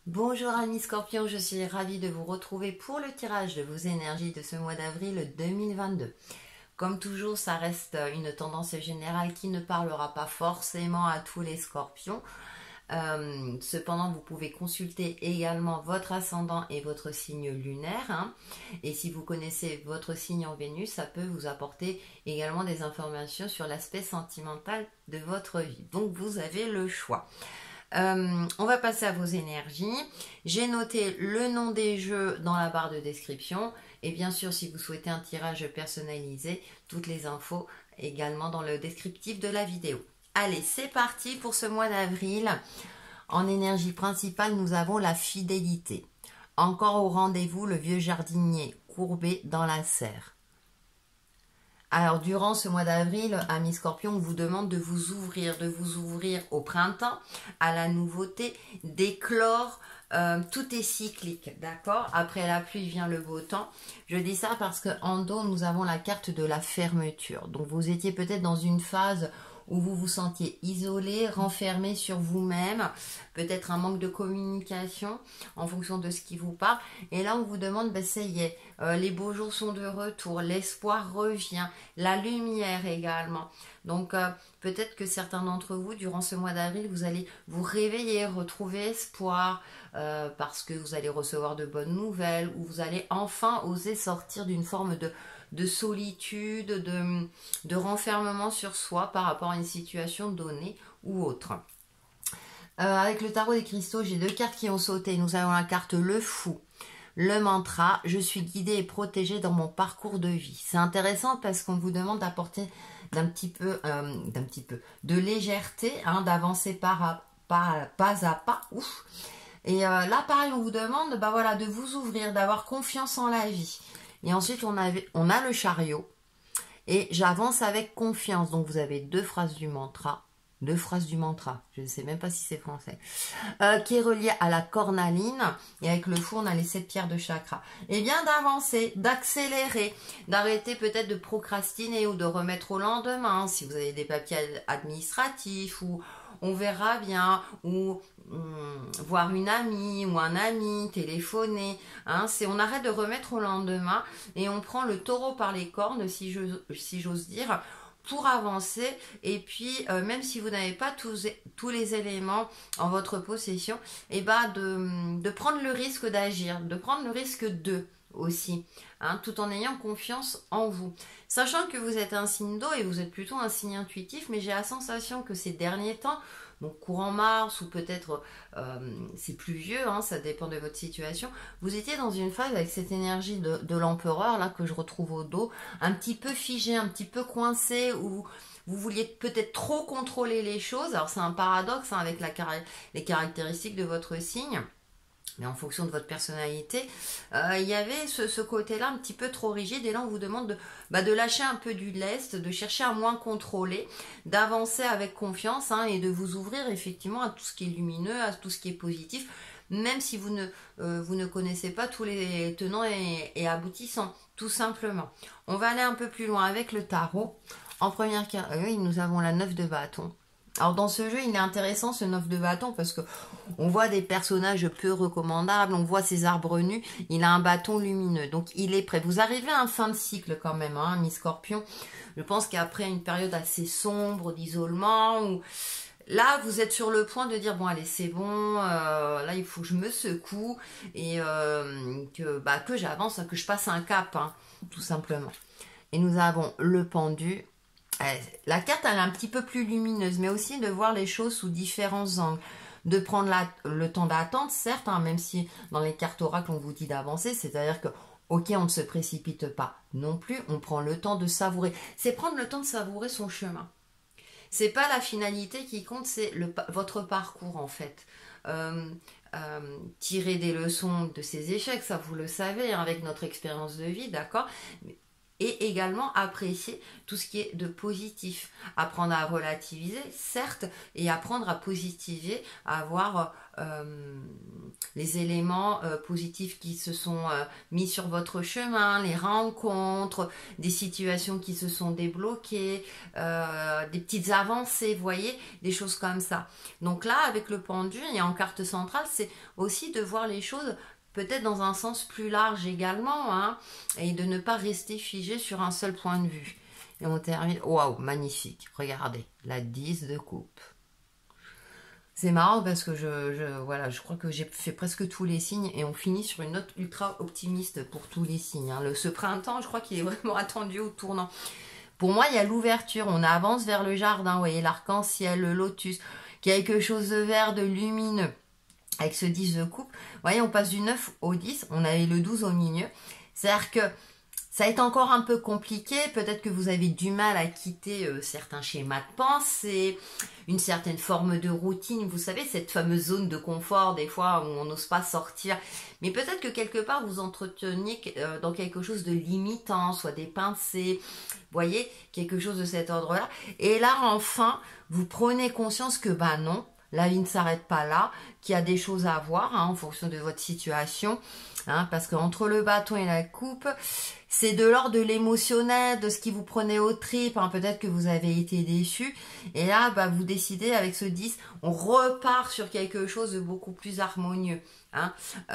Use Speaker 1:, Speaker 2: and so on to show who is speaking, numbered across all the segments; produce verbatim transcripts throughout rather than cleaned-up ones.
Speaker 1: Bonjour amis Scorpions, je suis ravie de vous retrouver pour le tirage de vos énergies de ce mois d'avril deux mille vingt-deux. Comme toujours, ça reste une tendance générale qui ne parlera pas forcément à tous les Scorpions. Euh, cependant, vous pouvez consulter également votre ascendant et votre signe lunaire. Hein. Et si vous connaissez votre signe en Vénus, ça peut vous apporter également des informations sur l'aspect sentimental de votre vie. Donc, vous avez le choix. Euh, on va passer à vos énergies. J'ai noté le nom des jeux dans la barre de description et bien sûr si vous souhaitez un tirage personnalisé, toutes les infos également dans le descriptif de la vidéo. Allez, c'est parti pour ce mois d'avril. En énergie principale, nous avons la fidélité. Encore au rendez-vous, le vieux jardinier courbé dans la serre. Alors, durant ce mois d'avril, amis Scorpions, on vous demande de vous ouvrir, de vous ouvrir au printemps, à la nouveauté, d'éclore. Euh, tout est cyclique, d'accord? Après la pluie vient le beau temps. Je dis ça parce qu'en dos, nous avons la carte de la fermeture. Donc, vous étiez peut-être dans une phase où vous vous sentiez isolé, renfermé sur vous-même, peut-être un manque de communication en fonction de ce qui vous parle. Et là, on vous demande, ben, ça y est, euh, les beaux jours sont de retour, l'espoir revient, la lumière également. Donc, euh, peut-être que certains d'entre vous, durant ce mois d'avril, vous allez vous réveiller, retrouver espoir, euh, parce que vous allez recevoir de bonnes nouvelles, ou vous allez enfin oser sortir d'une forme de de solitude, de, de renfermement sur soi par rapport à une situation donnée ou autre. Euh, avec le tarot des cristaux, j'ai deux cartes qui ont sauté. Nous avons la carte le fou, le mantra, je suis guidée et protégée dans mon parcours de vie. C'est intéressant parce qu'on vous demande d'apporter d'un petit peu, euh, d'un petit peu de légèreté, hein, d'avancer par, par, pas à pas. Ouf. Et euh, là, pareil, on vous demande bah voilà, de vous ouvrir, d'avoir confiance en la vie. Et ensuite, on, avait, on a le chariot. Et j'avance avec confiance. Donc, vous avez deux phrases du mantra. Deux phrases du mantra. Je ne sais même pas si c'est français. Euh, qui est relié à la cornaline. Et avec le fou, on a les sept pierres de chakra. Et bien d'avancer, d'accélérer, d'arrêter peut-être de procrastiner ou de remettre au lendemain. Si vous avez des papiers administratifs ou on verra bien, ou hum, voir une amie ou un ami, téléphoner, hein, c'est on arrête de remettre au lendemain et on prend le taureau par les cornes, si je, si j'ose dire, pour avancer. Et puis euh, même si vous n'avez pas tous, tous les éléments en votre possession, et ben de, de prendre le risque d'agir, de prendre le risque de aussi, hein, tout en ayant confiance en vous. Sachant que vous êtes un signe d'eau et vous êtes plutôt un signe intuitif, mais j'ai la sensation que ces derniers temps, donc courant mars ou peut-être euh, c'est plus vieux, hein, ça dépend de votre situation, vous étiez dans une phase avec cette énergie de, de l'empereur là que je retrouve au dos, un petit peu figé, un petit peu coincé, où vous vouliez peut-être trop contrôler les choses. Alors c'est un paradoxe, hein, avec la, les caractéristiques de votre signe. Mais en fonction de votre personnalité, euh, il y avait ce, ce côté-là un petit peu trop rigide. Et là, on vous demande de, bah, de lâcher un peu du lest, de chercher à moins contrôler, d'avancer avec confiance, hein, et de vous ouvrir effectivement à tout ce qui est lumineux, à tout ce qui est positif, même si vous ne, euh, vous ne connaissez pas tous les tenants et, et aboutissants, tout simplement. On va aller un peu plus loin avec le tarot. En première carte, euh, oui, nous avons la neuf de bâton. Alors dans ce jeu, il est intéressant ce neuf de bâton parce que on voit des personnages peu recommandables, on voit ses arbres nus, il a un bâton lumineux, donc il est prêt. Vous arrivez à un fin de cycle quand même, hein, mi-scorpion. Je pense qu'après une période assez sombre d'isolement, où là vous êtes sur le point de dire bon allez c'est bon, euh, là il faut que je me secoue et euh, que, bah, que j'avance, que je passe un cap, hein, tout simplement. Et nous avons le pendu. La carte elle est un petit peu plus lumineuse, mais aussi de voir les choses sous différents angles, de prendre la, le temps d'attente, certes, hein, même si dans les cartes oracles on vous dit d'avancer, c'est-à-dire que ok, on ne se précipite pas non plus, on prend le temps de savourer. C'est prendre le temps de savourer son chemin. C'est pas la finalité qui compte, c'est le, votre parcours en fait. Euh, euh, tirer des leçons de ces échecs, ça vous le savez, hein, avec notre expérience de vie, d'accord ? et également apprécier tout ce qui est de positif. Apprendre à relativiser, certes, et apprendre à positiver, à voir euh, les éléments euh, positifs qui se sont euh, mis sur votre chemin, les rencontres, des situations qui se sont débloquées, euh, des petites avancées, vous voyez, des choses comme ça. Donc là, avec le pendule et en carte centrale, c'est aussi de voir les choses peut-être dans un sens plus large également, hein, et de ne pas rester figé sur un seul point de vue. Et on termine, waouh, magnifique, regardez, la dix de coupe. C'est marrant parce que je, je, voilà, je crois que j'ai fait presque tous les signes et on finit sur une note ultra optimiste pour tous les signes. Hein. Le, ce printemps, je crois qu'il est vraiment attendu au tournant. Pour moi, il y a l'ouverture, on avance vers le jardin, vous voyez, l'arc-en-ciel, le lotus, quelque chose de vert, de lumineux. Avec ce dix de coupe, vous voyez, on passe du neuf au dix, on avait le douze au milieu. C'est-à-dire que ça a été encore un peu compliqué, peut-être que vous avez du mal à quitter euh, certains schémas de pensée, une certaine forme de routine, vous savez, cette fameuse zone de confort, des fois où on n'ose pas sortir. Mais peut-être que quelque part, vous entreteniez euh, dans quelque chose de limitant, soit des pensées, vous voyez, quelque chose de cet ordre-là. Et là, enfin, vous prenez conscience que, bah non, la vie ne s'arrête pas là, qu'il y a des choses à voir hein, en fonction de votre situation. Hein, parce qu'entre le bâton et la coupe, c'est de l'ordre de l'émotionnel, de ce qui vous prenait aux tripes. Hein, peut-être que vous avez été déçu. Et là, bah, vous décidez avec ce dix, on repart sur quelque chose de beaucoup plus harmonieux. Hein.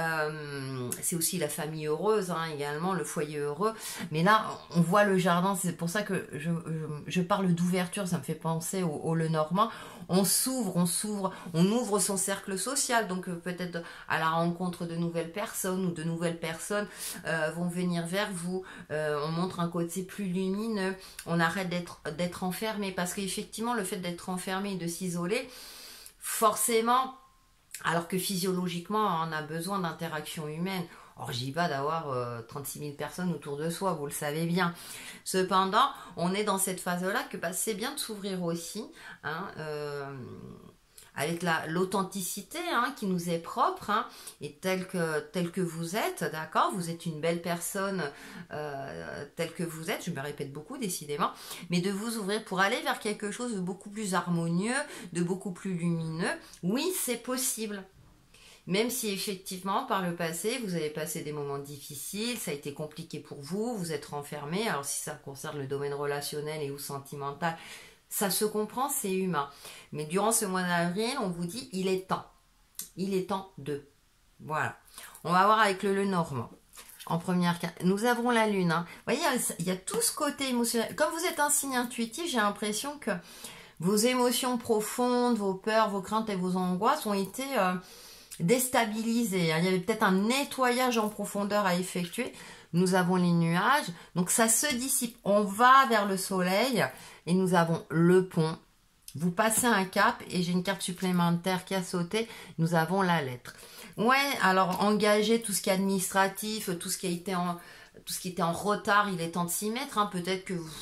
Speaker 1: Euh, c'est aussi la famille heureuse hein, également, le foyer heureux. Mais là, on voit le jardin. C'est pour ça que je, je, je parle d'ouverture. Ça me fait penser au, au Lenormand. On s'ouvre, on s'ouvre, on ouvre son cercle social. Donc euh, peut-être à la rencontre de nouvelles personnes ou de nouvelles personnes euh, vont venir vers vous. Euh, on montre un côté plus lumineux. On arrête d'être d'être enfermé parce qu'effectivement, le fait d'être enfermé et de s'isoler, forcément. Alors que physiologiquement, on a besoin d'interaction humaine. Or, j'y va d'avoir euh, trente-six mille personnes autour de soi, vous le savez bien. Cependant, on est dans cette phase-là que bah, c'est bien de s'ouvrir aussi, hein, euh, avec la, l'authenticité hein, qui nous est propre, hein, et telle que, telle que vous êtes, d'accord ? Vous êtes une belle personne euh, telle que vous êtes, je me répète beaucoup décidément, mais de vous ouvrir pour aller vers quelque chose de beaucoup plus harmonieux, de beaucoup plus lumineux. Oui, c'est possible. Même si effectivement, par le passé, vous avez passé des moments difficiles, ça a été compliqué pour vous, vous êtes renfermé, alors si ça concerne le domaine relationnel et ou sentimental, ça se comprend, c'est humain. Mais durant ce mois d'avril, on vous dit, il est temps. Il est temps de. Voilà. On va voir avec le Lenormand. En première carte, nous avons la lune. Hein. Vous voyez, il y a tout ce côté émotionnel. Comme vous êtes un signe intuitif, j'ai l'impression que vos émotions profondes, vos peurs, vos craintes et vos angoisses ont été euh, déstabilisées. Il y avait peut-être un nettoyage en profondeur à effectuer. Nous avons les nuages, donc ça se dissipe. On va vers le soleil et nous avons le pont. Vous passez un cap et j'ai une carte supplémentaire qui a sauté. Nous avons la lettre. Ouais, alors engager tout ce qui est administratif, tout ce qui a été en, tout ce qui était en retard, il est temps de s'y mettre. Hein. Peut-être que vous,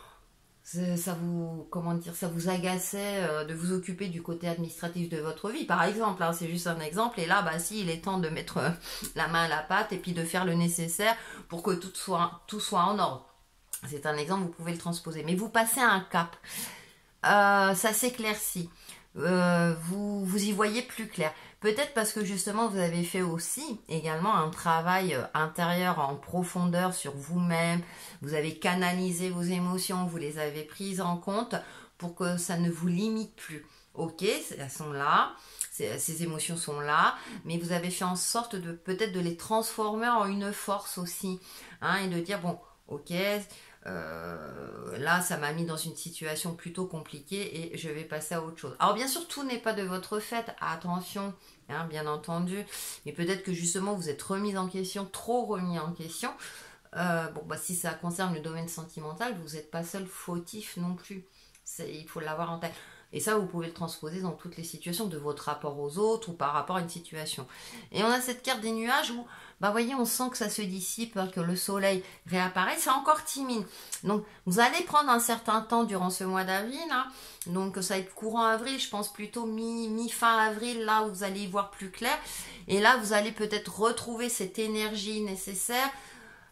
Speaker 1: ça vous, comment dire, ça vous agaçait euh, de vous occuper du côté administratif de votre vie, par exemple. Hein, c'est juste un exemple. Et là, bah si, il est temps de mettre euh, la main à la pâte et puis de faire le nécessaire pour que tout soit, tout soit en ordre. C'est un exemple, vous pouvez le transposer. Mais vous passez un cap. Euh, ça s'éclaircit. Euh, vous, vous y voyez plus clair. Peut-être parce que justement vous avez fait aussi également un travail intérieur en profondeur sur vous-même. Vous avez canalisé vos émotions, vous les avez prises en compte pour que ça ne vous limite plus. Ok, elles sont là, ces émotions sont là, mais vous avez fait en sorte de peut-être de les transformer en une force aussi, hein, et de dire bon, ok. Euh, là ça m'a mis dans une situation plutôt compliquée et je vais passer à autre chose. Alors bien sûr tout n'est pas de votre fait, attention hein, bien entendu, mais peut-être que justement vous êtes remis en question, trop remis en question. Euh, bon bah si ça concerne le domaine sentimental, vous n'êtes pas seul fautif non plus, il faut l'avoir en tête. Et ça, vous pouvez le transposer dans toutes les situations de votre rapport aux autres ou par rapport à une situation. Et on a cette carte des nuages où, bah voyez, on sent que ça se dissipe, que le soleil réapparaît. C'est encore timide. Donc, vous allez prendre un certain temps durant ce mois d'avril. Hein. Donc, ça va être courant avril, je pense plutôt mi, mi-fin avril, là où vous allez y voir plus clair. Et là, vous allez peut-être retrouver cette énergie nécessaire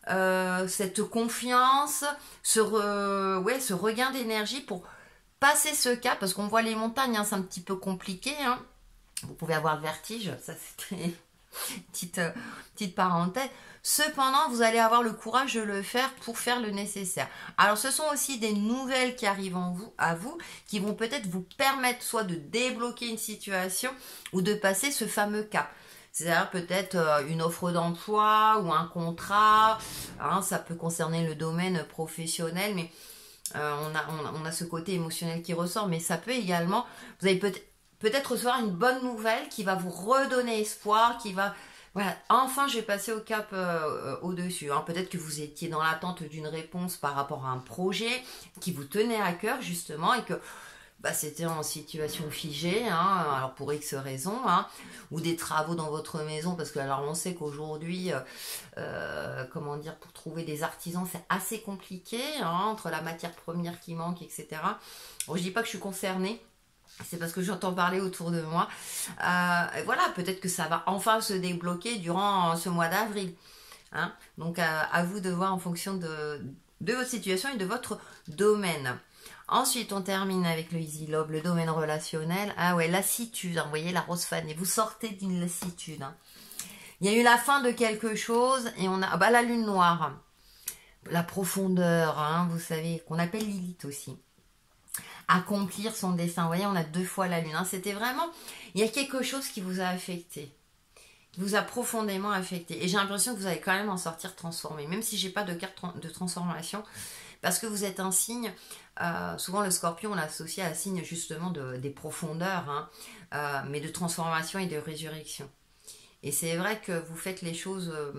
Speaker 1: euh, cette confiance, ce, re, ouais, ce regain d'énergie pour passer ce cap, parce qu'on voit les montagnes, hein, c'est un petit peu compliqué, hein. Vous pouvez avoir le vertige, ça c'était petite, euh, petite parenthèse. Cependant, vous allez avoir le courage de le faire pour faire le nécessaire. Alors, ce sont aussi des nouvelles qui arrivent en vous, à vous, qui vont peut-être vous permettre soit de débloquer une situation ou de passer ce fameux cap. C'est-à-dire peut-être euh, une offre d'emploi ou un contrat. Hein, ça peut concerner le domaine professionnel, mais euh, on, a, on, a, on a ce côté émotionnel qui ressort. Mais ça peut également, vous allez peut-être peut-être recevoir une bonne nouvelle qui va vous redonner espoir, qui va... Voilà, enfin je vais passer au cap euh, au-dessus. Hein. Peut-être que vous étiez dans l'attente d'une réponse par rapport à un projet qui vous tenait à cœur justement et que bah, c'était en situation figée, hein, alors pour X raisons, hein, ou des travaux dans votre maison, parce que alors on sait qu'aujourd'hui, euh, euh, comment dire, pour trouver des artisans c'est assez compliqué, hein, entre la matière première qui manque, et cetera. Bon, je dis pas que je suis concernée. C'est parce que j'entends parler autour de moi. Euh, voilà, peut-être que ça va enfin se débloquer durant ce mois d'avril. Hein. Donc, à, à vous de voir en fonction de, de votre situation et de votre domaine. Ensuite, on termine avec le Easy Love, le domaine relationnel. Ah ouais, lassitude. Hein, vous voyez, la rose fanée. Vous sortez d'une lassitude. Hein. Il y a eu la fin de quelque chose et on a... Ah bah, la lune noire. La profondeur, hein, vous savez, qu'on appelle Lilith aussi. Accomplir son destin. Vous voyez, on a deux fois la lune. Hein. C'était vraiment... Il y a quelque chose qui vous a affecté. Qui vous a profondément affecté. Et j'ai l'impression que vous allez quand même en sortir transformé. Même si j'ai pas de carte de transformation. Parce que vous êtes un signe... Euh, souvent le scorpion, on l'associe à un signe justement de, des profondeurs. Hein, euh, mais de transformation et de résurrection. Et c'est vrai que vous faites les choses... Euh,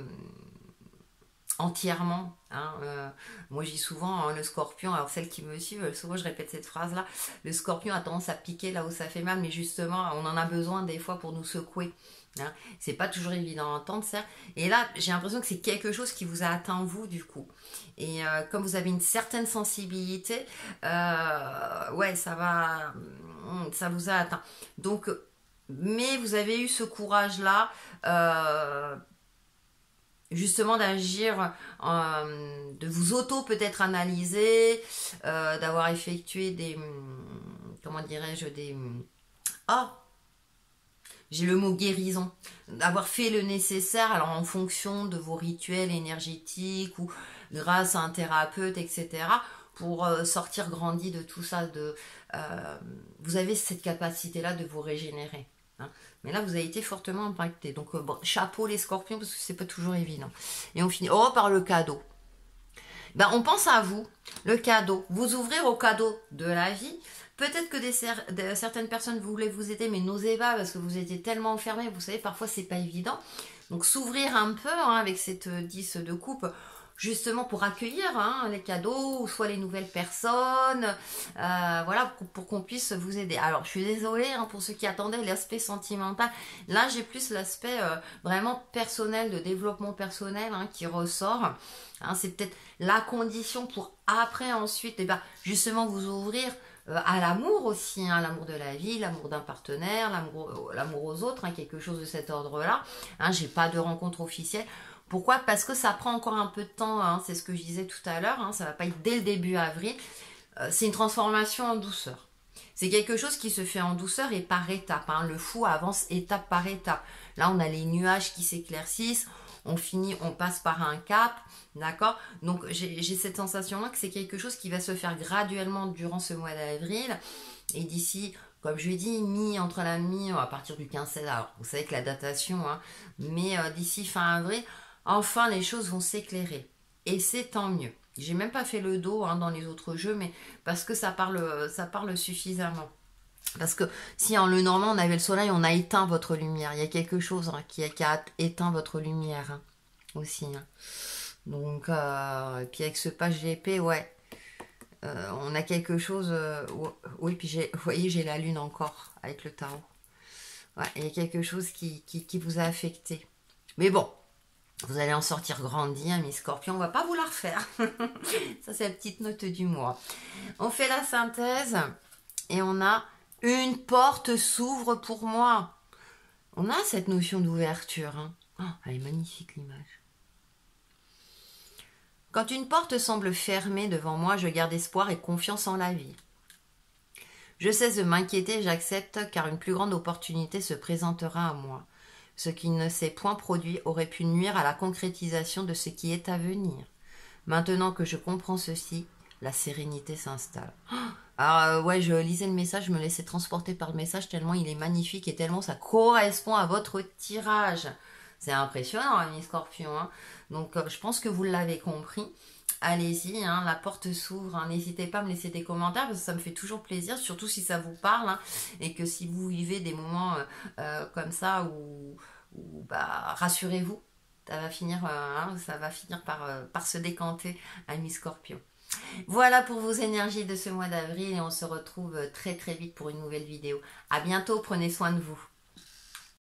Speaker 1: entièrement. Hein, euh, moi, je dis souvent, hein, le scorpion, alors celles qui me suivent, souvent je répète cette phrase-là, le scorpion a tendance à piquer là où ça fait mal, mais justement, on en a besoin des fois pour nous secouer. Hein. C'est pas toujours évident à entendre, ça. Et là, j'ai l'impression que c'est quelque chose qui vous a atteint, vous, du coup. Et euh, comme vous avez une certaine sensibilité, euh, ouais, ça va... ça vous a atteint. Donc, mais vous avez eu ce courage-là, euh, justement d'agir, euh, de vous auto peut-être analyser, euh, d'avoir effectué des, comment dirais-je, des, oh, j'ai le mot guérison, d'avoir fait le nécessaire, alors en fonction de vos rituels énergétiques ou grâce à un thérapeute, et cetera, pour euh, sortir grandi de tout ça. De, euh, vous avez cette capacité-là de vous régénérer. Hein. Mais là, vous avez été fortement impacté. Donc, euh, bon, chapeau les scorpions, parce que c'est pas toujours évident. Et on finit oh, par le cadeau. Ben, on pense à vous, le cadeau. Vous ouvrir au cadeau de la vie. Peut-être que des, des, certaines personnes voulaient vous aider, mais n'osaient pas, parce que vous étiez tellement enfermés. Vous savez, parfois, c'est pas évident. Donc, s'ouvrir un peu, hein, avec cette dix de coupe, justement pour accueillir hein, les cadeaux, ou soit les nouvelles personnes, euh, voilà, pour, pour qu'on puisse vous aider. Alors, je suis désolée hein, pour ceux qui attendaient l'aspect sentimental. Là, j'ai plus l'aspect euh, vraiment personnel, de développement personnel hein, qui ressort. Hein, c'est peut-être la condition pour après, ensuite, eh ben, justement vous ouvrir euh, à l'amour aussi, hein, l'amour de la vie, l'amour d'un partenaire, l'amour, l'amour aux autres, hein, quelque chose de cet ordre-là. Hein, j'ai pas de rencontre officielle. Pourquoi? Parce que ça prend encore un peu de temps, hein, c'est ce que je disais tout à l'heure, hein, ça va pas être dès le début avril, euh, c'est une transformation en douceur. C'est quelque chose qui se fait en douceur et par étapes, hein. Le fou avance étape par étape. Là, on a les nuages qui s'éclaircissent, on finit, on passe par un cap, d'accord? Donc, j'ai cette sensation-là que c'est quelque chose qui va se faire graduellement durant ce mois d'avril, et d'ici... Comme je l'ai dit, mi entre la mi, à partir du quinze seize, alors vous savez que la datation, hein, mais euh, d'ici fin avril, enfin les choses vont s'éclairer. Et c'est tant mieux. J'ai même pas fait le dos hein, dans les autres jeux, mais parce que ça parle, ça parle suffisamment. Parce que si en le normand on avait le soleil, on a éteint votre lumière. Il y a quelque chose hein, qui, a, qui a éteint votre lumière hein, aussi. Hein. Donc, euh, et puis avec ce page d'épée, ouais. Euh, on a quelque chose... Euh, oui, puis vous voyez, j'ai la lune encore avec le tarot. Ouais, il y a quelque chose qui, qui, qui vous a affecté. Mais bon, vous allez en sortir grandi, hein, mes scorpions. On va pas vous la refaire. Ça, c'est la petite note du mois. On fait la synthèse et on a une porte s'ouvre pour moi. On a cette notion d'ouverture. Hein. Oh, elle est magnifique, l'image. Quand une porte semble fermée devant moi, je garde espoir et confiance en la vie. Je cesse de m'inquiéter, j'accepte car une plus grande opportunité se présentera à moi. Ce qui ne s'est point produit aurait pu nuire à la concrétisation de ce qui est à venir. Maintenant que je comprends ceci, la sérénité s'installe. Alors euh, ouais, je lisais le message, je me laissais transporter par le message tellement il est magnifique et tellement ça correspond à votre tirage. C'est impressionnant, hein, les scorpions. Hein. Donc euh, je pense que vous l'avez compris. Allez-y, hein, la porte s'ouvre. Hein. N'hésitez pas à me laisser des commentaires parce que ça me fait toujours plaisir, surtout si ça vous parle hein, et que si vous vivez des moments euh, euh, comme ça où, où bah, rassurez-vous, ça va finir, euh, hein, ça va finir par, euh, par se décanter, amis scorpions. Voilà pour vos énergies de ce mois d'avril et on se retrouve très très vite pour une nouvelle vidéo. À bientôt, prenez soin de vous.